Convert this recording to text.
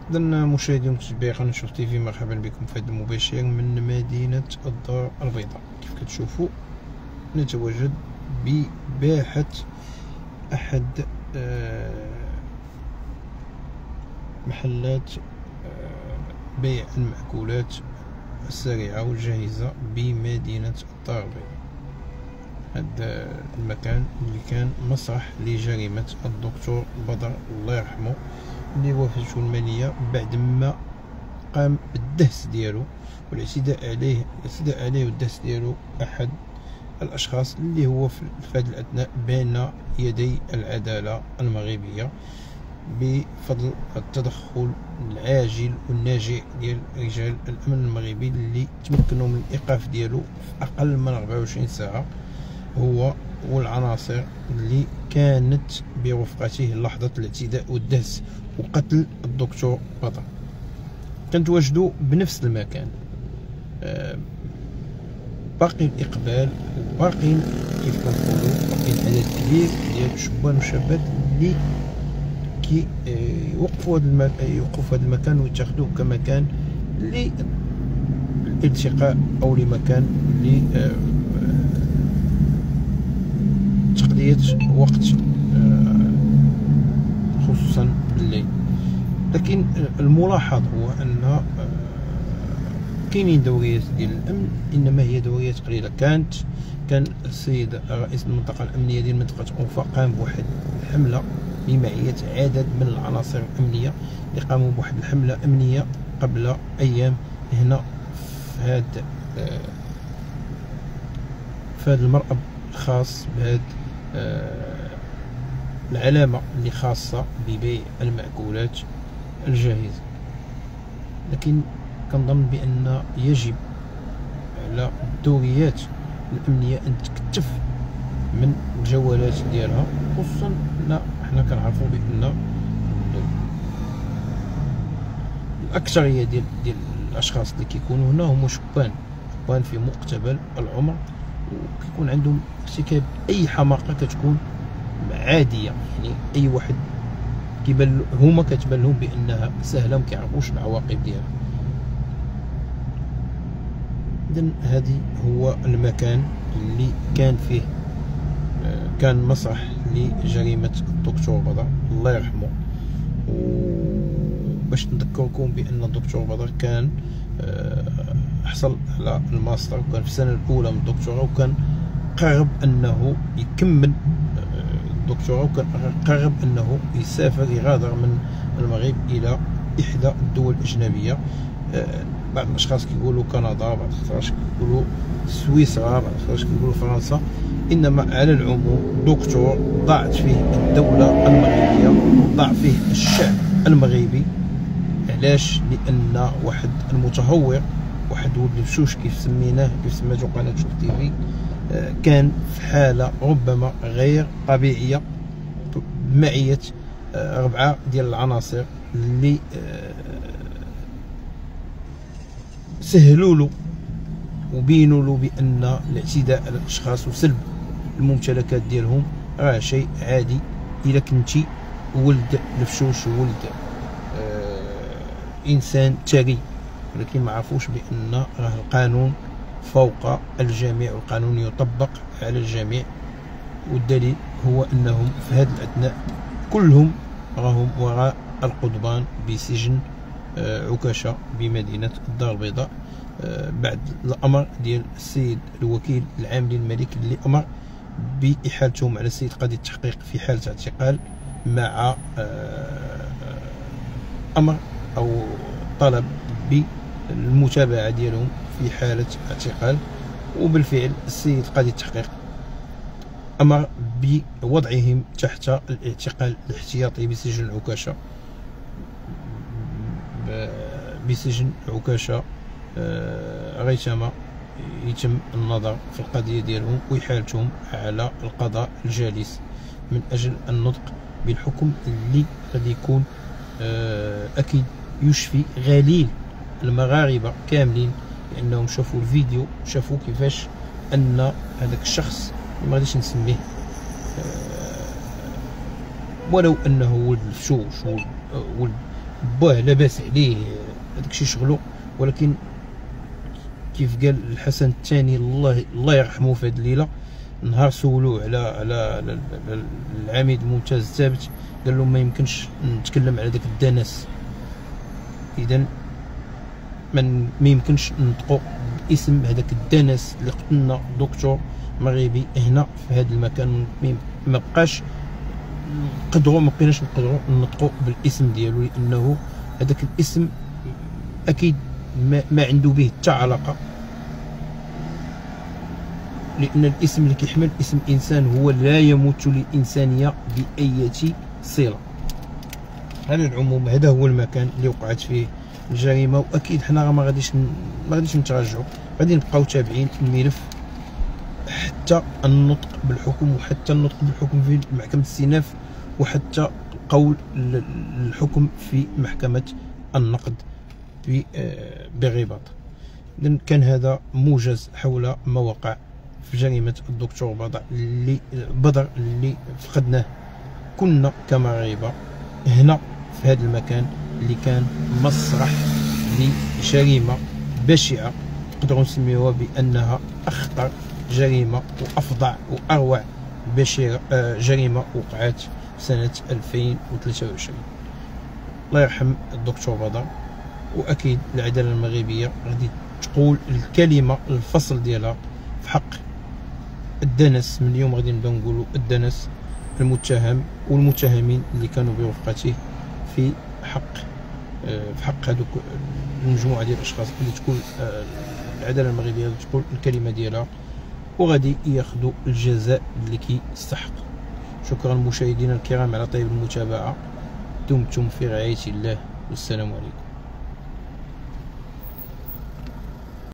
إذا مشاهدي ومتابعي قناة شوف تيفي، مرحبا بكم في هذا المباشر من مدينة الدار البيضاء. كيف كتشوفوا نتواجد بباحة أحد محلات بيع المأكولات السريعة والجاهزة بمدينة الدار البيضاء. هذا المكان اللي كان مسرح لجريمة الدكتور بدر الله يرحمه، اللي وافته المالية بعد ما قام بالدهس ديالو والاعتداء عليه والدهس ديالو أحد الأشخاص اللي هو في هذا الأثناء بين يدي العدالة المغربية بفضل التدخل العاجل والناجع ديال رجال الأمن المغربي اللي تمكنوا من الإيقاف ديالو في أقل من 24 ساعة، هو والعناصر اللي كانت برفقته لحظة الاعتداء والدهس وقتل الدكتور بدر. كنتواجدوا بنفس المكان، باقي الإقبال وباقين كيف كنقولوا باقي عدد كبير ديال الشبان والشابات اللي كي يوقفوا هذا المكان ويتخذوه كمكان للالتقاء او لمكان لتقضية وقت خصوصا بالليل. لكن الملاحظ هو ان كاينين دوريات ديال الامن، انما هي دوريات قليله. كان السيد رئيس المنطقه الامنيه ديال منطقه أوفا قام بواحد الحمله بمعية عدد من العناصر الامنيه اللي قاموا بواحد الحمله امنيه قبل ايام هنا في هذا المرأب الخاص بهذا العلامه اللي خاصه ببيع المأكولات الجاهزه. لكن كنظن بان يجب على الدوريات الامنيه ان تكتف من الجوالات ديالها، خصوصا ان حنا كنعرفوا بان الاكثريه ديال الاشخاص اللي كيكونوا هنا هما شبان في مقتبل العمر، وكيكون عندهم ارتكاب اي حماقه كتكون عاديه. يعني اي واحد كتبان لهم بانها سهله، ما كيعرفوش العواقب ديالها. إذن هذه هو المكان اللي كان فيه كان مسرح لجريمة الدكتور بدر الله يرحمه. وباش نذكركم بأن الدكتور بدر كان حصل على الماستر وكان في السنة الأولى من الدكتوراه، وكان قرب أنه يكمل الدكتوراه، وكان قرب أنه يسافر يغادر من المغرب إلى إحدى الدول الأجنبية. بعض الاشخاص كيقولوا كندا، بعض الاشخاص كيقولوا سويسرا، بعض الاشخاص كيقولوا فرنسا. انما على العموم دكتور ضاعت فيه الدوله المغربيه، ضاع فيه الشعب المغربي. علاش؟ لان واحد المتهور، واحد ولد الفشوش كيف سماتو قناه شوف تيفي، كان في حاله ربما غير طبيعيه بمعيه 4 ديال العناصر اللي سهلوا له وبينوا له بان الاعتداء على الاشخاص وسلب الممتلكات ديالهم راه شيء عادي. الا كنتي ولد الفشوش وولد انسان ثري، ولكن ما عرفوش بان راه القانون فوق الجميع والقانون يطبق على الجميع. والدليل هو انهم في هذا الاثناء كلهم راهم وراء القضبان بسجن عكاشة بمدينة الدار البيضاء، بعد الأمر ديال السيد الوكيل العام للملك اللي أمر بإحالتهم على السيد قاضي التحقيق في حالة اعتقال، مع أمر أو طلب بالمتابعة ديالهم في حالة اعتقال. وبالفعل السيد قاضي التحقيق أمر بوضعهم تحت الاعتقال الاحتياطي بسجن عكاشة، بسجن عكاشة ريثما يتم النظر في القضية ديالهم وإحالتهم على القضاء الجالس من أجل النطق بالحكم اللي غادي يكون أكيد يشفي غليل المغاربة كاملين، لأنهم شافوا الفيديو، شافوا كيفاش أن هذاك الشخص ما غاديش نسميه ولو أنه ولد الفشوش ولد باه لاباس عليه هذاك شغلو، ولكن كيف قال الحسن الثاني الله يرحمه في هذه الليله، نهار سولوه على العميد الممتاز الثابت، قال له ما يمكنش نتكلم على داك الدنس، اذا ما يمكنش نطقوا باسم هذاك الدنس اللي قتلنا دكتور مغربي هنا في هذا المكان. ما بقيناش نقدروا نطقوا بالاسم ديالو، لانه هذاك الاسم اكيد ما عنده به حتى علاقه، لان الاسم اللي كيحمل اسم انسان هو لا يمت للانسانيه باي صله. على العموم هذا هو المكان اللي وقعت فيه الجريمه، واكيد حنا ما غاديش نتراجعوا، غادي نبقاو تابعين الملف حتى النطق بالحكم، وحتى النطق بالحكم في محكمه الاستئناف، وحتى قول الحكم في محكمه النقد بالرباط. إذن كان هذا موجز حول ما وقع في جريمه الدكتور بدر اللي فقدناه كنا كمغاربه هنا في هذا المكان اللي كان مسرح لجريمه بشعه، نقدروا نسميوها بانها اخطر جريمه وافظع واروع جريمه وقعت سنه 2023. الله يرحم الدكتور بدر، واكيد العداله المغربيه غادي تقول الكلمه الفصل ديالها في حق الدنس. من اليوم غادي نبداو نقولوا الدنس، المتهم والمتهمين اللي كانوا برفقته في حق هذوك المجموعه ديال الاشخاص اللي تكون العداله المغربيه غادي تقول الكلمه ديالها، وغادي ياخذوا الجزاء اللي كيستحق. شكرا مشاهدينا الكرام على طيب المتابعه، دمتم في رعايه الله، والسلام عليكم.